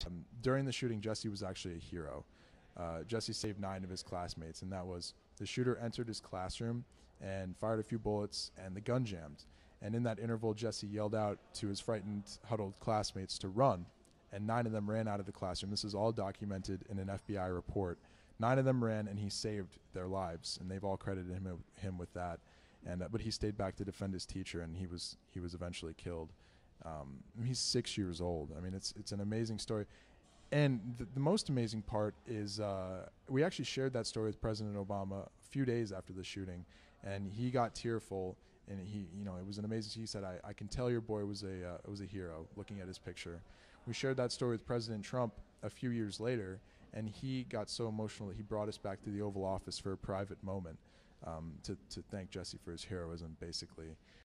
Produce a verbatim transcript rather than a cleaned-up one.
Um, during the shooting, Jesse was actually a hero. Uh, Jesse saved nine of his classmates, and that was the shooter entered his classroom and fired a few bullets, and the gun jammed. And in that interval, Jesse yelled out to his frightened, huddled classmates to run, and nine of them ran out of the classroom. This is all documented in an F B I report. Nine of them ran, and he saved their lives, and they've all credited him him with that. And uh, but he stayed back to defend his teacher, and he was he was eventually killed. Um, he's six years old. I mean, it's it's an amazing story. And the, the most amazing part is uh, we actually shared that story with President Obama a few days after the shooting, and he got tearful. And he, you know, it was an amazing. He said, "I, I can tell your boy was a uh, was a hero." Looking at his picture, we shared that story with President Trump a few years later, and he got so emotional that he brought us back to the Oval Office for a private moment um, to to thank Jesse for his heroism, basically.